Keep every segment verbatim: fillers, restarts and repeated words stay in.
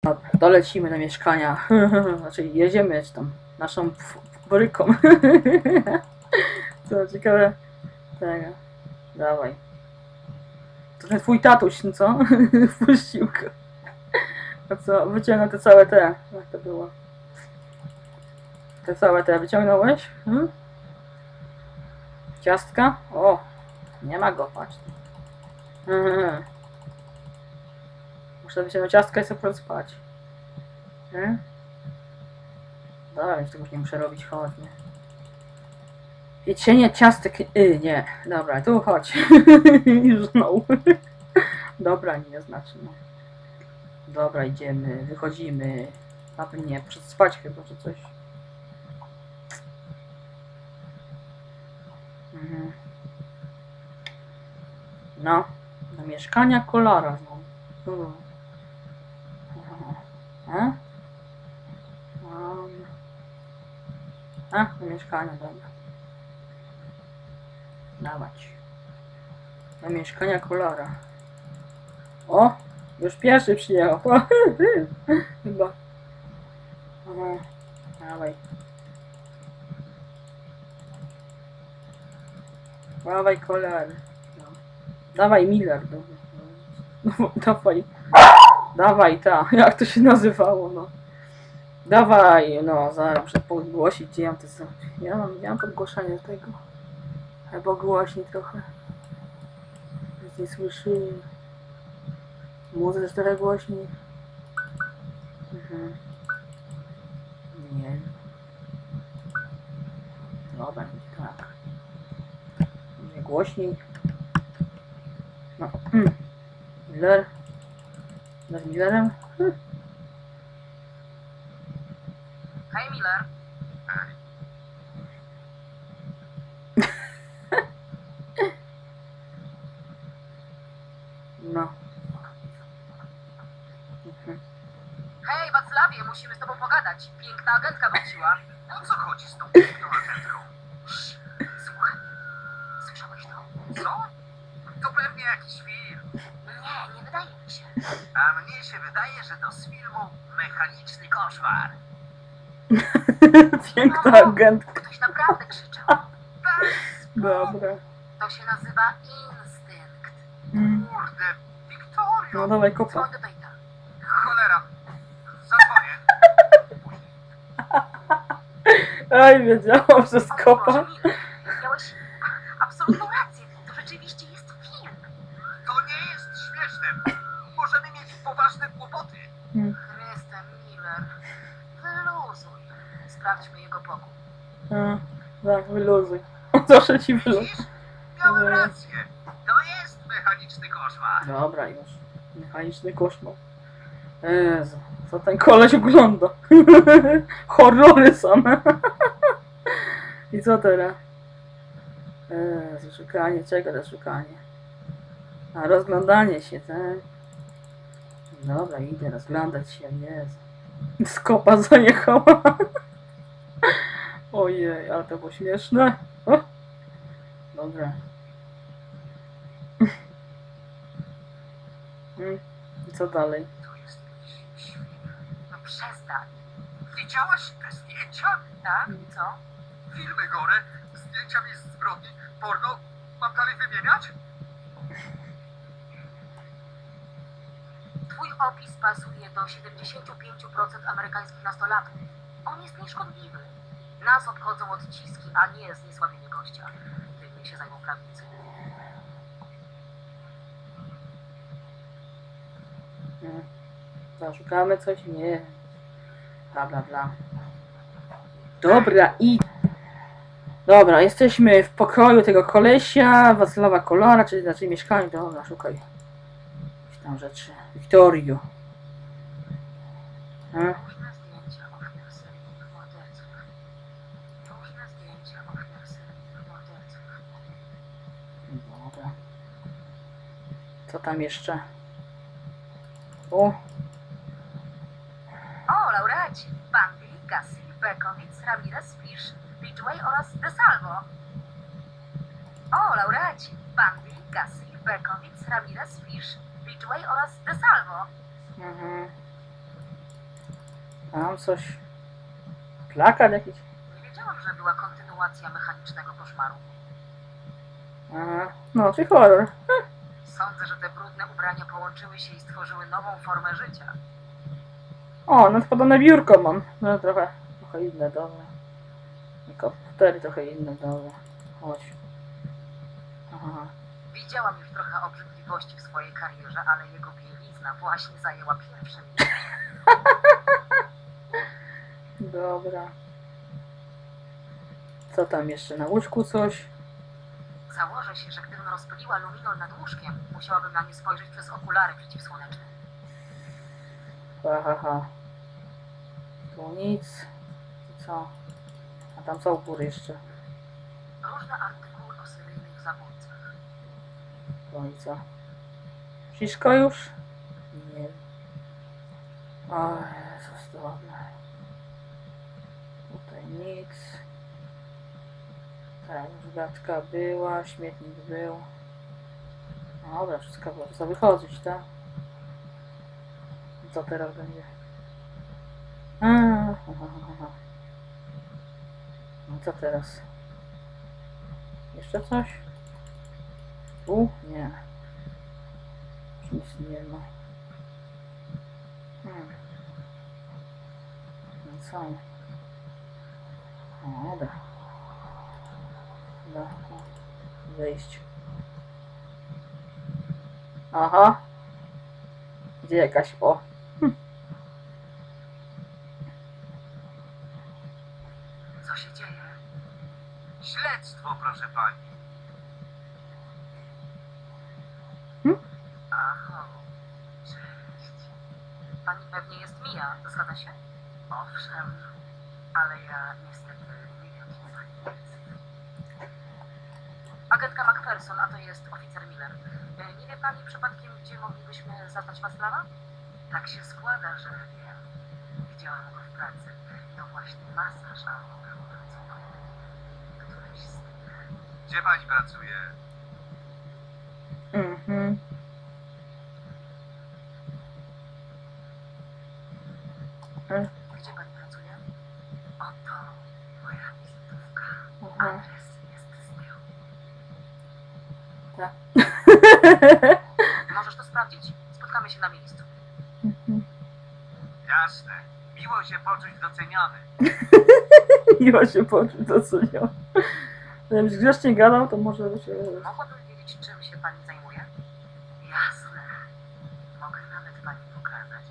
Dobra, dolecimy do mieszkania. Znaczy jedziemy tam naszą bryką. To ciekawe. Tego. Dawaj. To ten twój tatuś, no co? Wpuścił go. A co? Wyciągnął te całe te. Jak to było? Te całe te wyciągnąłeś? Hmm? Ciastka? O! Nie ma go, patrz. Hmm. Muszę wyciągnąć ciastka i sobie spać. Hmm? Dobra, więc tego już nie muszę robić, chodź, nie. Pieczenie ciastek... Y, nie. Dobra, tu chodź. Już znowu. Dobra, nie znaczy, no. Dobra, idziemy, wychodzimy. A nie, przed spać chyba, czy coś. Mhm. No, do mieszkania Kolara znowu. A? Um. A, do mieszkania, dobra. Dawać. Do mieszkania Kolara. O! Już pierwszy przyjechał. Chyba. Aha. Dawaj. Dawaj Kolar. No. Dawaj Miller. No, dawaj. Dawaj ta. Jak to się nazywało, no. Dawaj, no, zaraz muszę podgłosić, gdzie ja mam te... Ja mam, ja mam podgłoszenie tego. Albo głośniej trochę. Nic nie słyszy. Muzykę też trochę głośniej. Mhm. Nie. Dobra, tak. Nie głośniej. No. Mm. Miller. Z Millerem. Hm. Hej, Miller. No. Mhm. Hej, Wacławie, musimy z tobą pogadać. Piękna agentka wróciła. O co chodzi z tą piękną agentką? Słuchaj, słyszałeś to? Co? To pewnie jakiś film. Nie, nie wydaje mi się. A mnie się wydaje, że to z filmu Mechaniczny koszmar. Piękna No, agentka. ktoś naprawdę krzyczał. Tak, Dobra. To się nazywa instynkt. Mm. kurde, Wiktorio. No dawaj kopa. Dzwoń do Tate'a. Cholera. Zadzwonię. Ej, wiedziałam, że O skopa. Boże, Miller, miałeś absolutną rację. To rzeczywiście jest film. To nie jest śmieszne. Możemy mieć poważne kłopoty. Mm. Chryste, Miller. Wyluzuj. Sprawdźmy jego pokój. A, tak, wyluzuj. Proszę ci wyluzuj. Widzisz? Miałem Nie. rację. To jest Mechaniczny koszmar. Dobra, już. Mechaniczny koszmar. Jezu, co ten koleś ogląda? Horrory same. I co teraz? Jezu, szukanie, czego to szukanie? A, rozglądanie się, tak? Dobra, idę rozglądać się, Jezu. Skopa zajechała. Ojej, ale to było śmieszne. O! Dobra. Mm, i co dalej? To jest jakiś świr. No przestań. Widziałaś te zdjęcia? Tak? Co? Filmy gore, zdjęcia miejsc zbrodni, porno. Mam dalej wymieniać? Twój opis pasuje do siedemdziesiąt pięć procent amerykańskich nastolatków. On jest nieszkodliwy. Nas obchodzą odciski, a nie zniesławienie gościa. Tym niech się zajmą prawnicy. Mm. Co, szukamy coś? Nie. Bla, bla, bla. Dobra, i... Dobra, jesteśmy w pokoju tego kolesia, Wacława Kolara, czyli znaczy mieszkaniu. Dobra, szukaj. Jakieś tam rzeczy. Wiktorio. Hmm? Różne zdjęcia ofiar seryjnych morderców. Różne zdjęcia ofiar seryjnych morderców. Dobra. Co tam jeszcze? O! O, laureaci! Bundy, Gassi, Berkowitz, Ramirez, Fish, Ridgway oraz De Salvo. O, laureaci! Bundy, Gassi, Berkowitz, Ramirez, Fish, Ridgway oraz De Salvo. Mhm. A mam coś... Plakat jakiś? Nie wiedziałam, że była kontynuacja mechanicznego koszmaru. Aha. No, czyli horror. Sądzę, że te brudne ubrania połączyły się i stworzyły nową formę życia. O, no to podobne biurko mam. No trochę, trochę inne, dobra. I komputery trochę inne, dobra. Chodź. Aha. Widziałam już trochę obrzydliwości w swojej karierze, ale jego bielizna właśnie zajęła pierwsze miejsce. Dobra. Co tam jeszcze? Na łóżku coś? Założę się, że gdybym rozpyliła luminol nad łóżkiem, musiałabym na nie spojrzeć przez okulary przeciwsłoneczne. Ha, ha, ha. Tu nic. I co? A tam co u góry jeszcze? Różne artykuły o seryjnych zabójcach. No i co? Wszystko już? Nie. O Jezus, dobra. Tutaj nic. Tak, już gadka była, śmietnik był. Dobra, wszystko było. Co wychodzić, tak? Co teraz będzie? A, ha, ha, ha, ha. No co teraz? Jeszcze coś? Tu? Nie. Już nic nie ma. Hmm. No co? O, dobra. Dobra. Wejść. Aha. Gdzie jakaś? O. Hm. Co się dzieje? Śledztwo, proszę pani. Aha. Cześć. Pani pewnie jest Mia, zgadza się? Owszem, ale ja niestety nie wiem, kim pani jest. Agentka Macpherson, a to jest oficer Miller. E, Nie wie pani przypadkiem, gdzie moglibyśmy zaznać Waslava? Tak się składa, że wiem. Widziałam go w pracy. To właśnie masaż, a on był pracował. Któryś z tych. Gdzie pani pracuje? Mhm. E, Gdzie pani pracuje? Oto moja wizytówka. Aha. Adres jest z tyłu. Tak. Możesz to sprawdzić. Spotkamy się na miejscu. Mhm. Jasne. Miło się poczuć doceniony. Miło się poczuć doceniony. Jakbyś grzecznie gadał, to może by się... Mogłabym wiedzieć, czym się pani zajmuje? Jasne. Mogę nawet pani pokazać.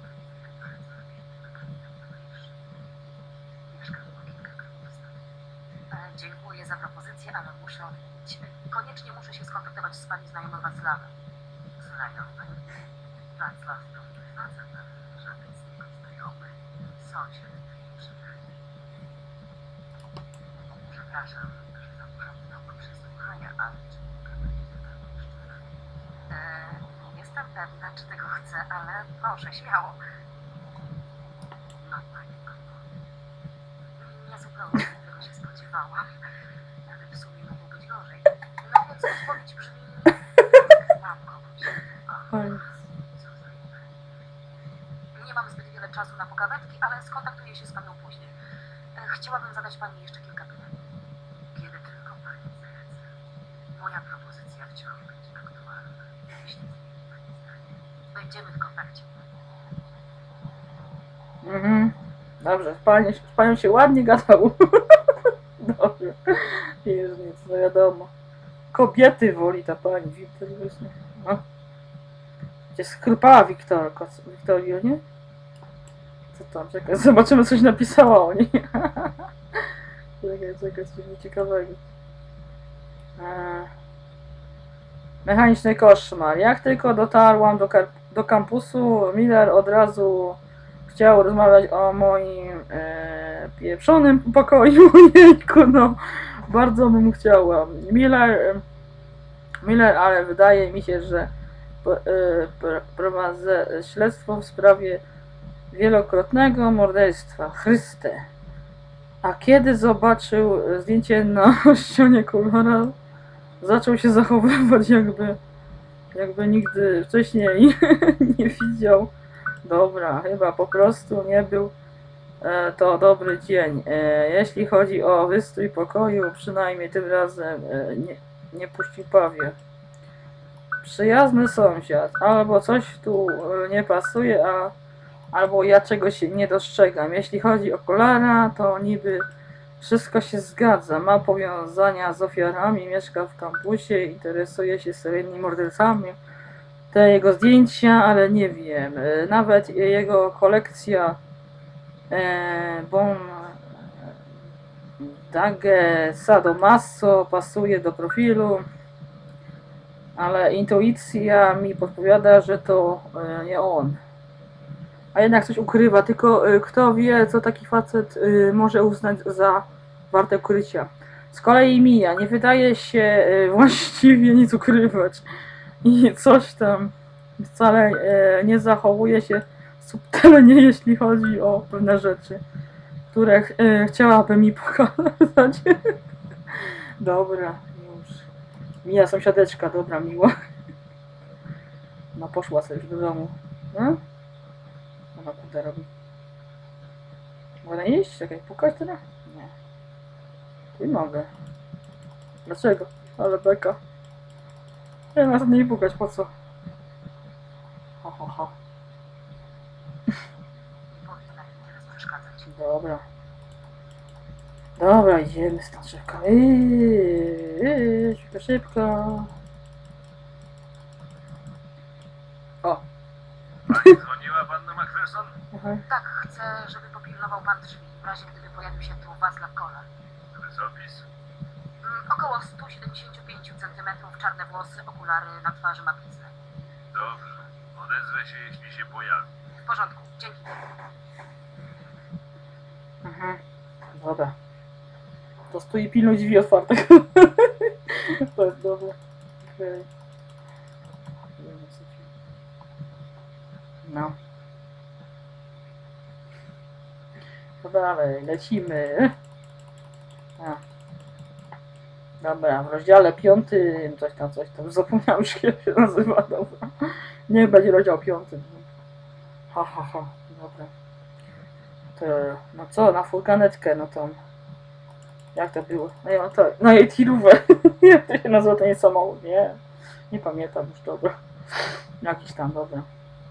Mieszkam po kilka kroków stąd. E, Dziękuję za propozycję, ale muszę odmówić. Koniecznie muszę się skontaktować z pani znajomym Wacławem. Znajomy? Wacław to nie facet, żaden z niego znajomy. Sąsiad przynajmniej. Przepraszam, że zapraszam do przesłuchania, ale czy mogę być zupełnie szczera? Eee, nie jestem pewna, czy tego chcę, ale proszę, śmiało. No pani, no. Nie zupełnie tego się spodziewałam, ale w sumie mogło być gorzej. No więc odpowiedź brzmi... Mam kogoś. Ach, Oj. co za impreza. Nie mam zbyt wiele czasu na pogawędki, ale skontaktuję się z panią później. E, Chciałabym zadać pani jeszcze kilka pytań. Kiedy tylko pani zechce. Moja propozycja wciąż będzie aktualna. Jeśli zmieni pani zdanie. Będziemy w kontakcie. Mhm. Dobrze, z panią, z panią się ładnie gadało. Dobrze. Już nic, no wiadomo. Kobiety woli ta pani, Wiktor, właśnie. No. Gdzie skrupała Wiktorko, Wiktorio, nie? Co tam, czekaj, zobaczymy, coś napisała o niej. Czekaj, czekaj, coś ciekawego. Eee. Mechaniczny koszmar. Jak tylko dotarłam do, do kampusu, Miller od razu chciał rozmawiać o moim e, pieprzonym pokoju. Jejku, no. Bardzo bym chciała. Miller, Miller, ale wydaje mi się, że e, prowadzę śledztwo w sprawie wielokrotnego morderstwa. Chryste. A kiedy zobaczył zdjęcie na ścianie kolora, zaczął się zachowywać jakby jakby nigdy wcześniej nie widział. Dobra, chyba po prostu nie był e, to dobry dzień. E, jeśli chodzi o wystrój pokoju, przynajmniej tym razem e, nie, nie puści pawie. Przyjazny sąsiad. Albo coś tu e, nie pasuje, a albo ja czegoś nie dostrzegam. Jeśli chodzi o Kolara, to niby wszystko się zgadza. Ma powiązania z ofiarami, mieszka w kampusie, interesuje się seryjnymi mordercami. Te jego zdjęcia, ale nie wiem. E, Nawet jego kolekcja e, Bon Dage Sadomaso pasuje do profilu, ale intuicja mi podpowiada, że to e, nie on. A jednak coś ukrywa, tylko y, kto wie, co taki facet y, może uznać za warte ukrycia. Z kolei Mija nie wydaje się y, właściwie nic ukrywać i coś tam wcale y, nie zachowuje się subtelnie, jeśli chodzi o pewne rzeczy, które ch y, chciałaby mi pokazać. Dobra, już. Mija sąsiadeczka, dobra, miła. No poszła sobie już do domu. No? Ona kurde robi. Mogę iść? Czekaj, pukać teraz? Nie. Tu nie mogę. Dlaczego? Ale beka. Ja na to nie pukać, po co? Ho, ho, ho. Nie powinna mi teraz przeszkadzać. Dobra. Dobra, idziemy stąd szybko. Eee, szybko, szybko. O. Dzwoniła panna Macpherson? Aha. Tak, chcę, żeby popilnował pan drzwi, w razie gdyby pojawił się tu Václav Kolar. Rysopis? Mm, około sto siedemdziesiąt pięć centymetrów, czarne włosy, okulary, na twarzy ma bliznę. Dobrze. Odezwę się, jeśli się pojawi. W porządku, dzięki. Aha. Dobra. To stój i pilnuj drzwi otwartych. To jest dobre. Okej. No. To dalej, lecimy. A. Dobra, w rozdziale piątym, coś tam, coś tam, zapomniałem już jak się nazywa, dobra. Niech będzie rozdział piąty. Ha, ha, ha, dobra. To, no co, na furgonetkę, no to... Jak to było? No ja to, na jej tirówę. Jak to się nazywa ten samochód? Nie, nie pamiętam już, dobra. Jakiś tam, dobra.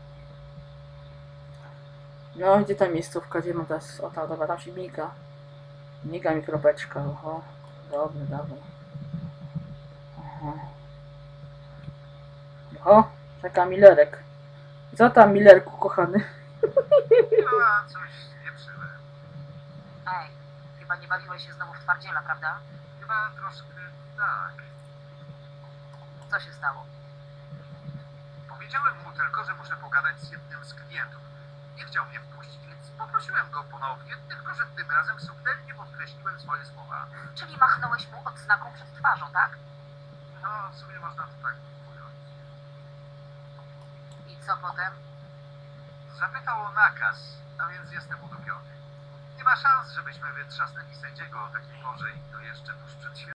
No, gdzie ta miejscówka, gdzie mam teraz, o tam, dobra, tam się miga. Miga mi kropeczka, oho. Dobry, dobry. Aha. Oho, czeka Millerek. Co tam, Millerku, kochany? A, coś spieprzyłem. Ej, chyba nie bawiłeś się znowu w twardziela, prawda? Chyba troszkę tak. Co się stało? Powiedziałem mu tylko, że muszę pogadać z jednym z klientów. Nie chciał mnie wpuścić, więc poprosiłem go ponownie, tylko że tym razem subtelnie podkreśliłem swoje słowa. Czyli machnąłeś mu odznaką przed twarzą, tak? No, w sumie można to tak ująć. I co potem? Zapytał o nakaz, a więc jestem udupiony. Nie ma szans, żebyśmy wytrzasnęli sędziego o takiej porze i to jeszcze tuż przed świętami.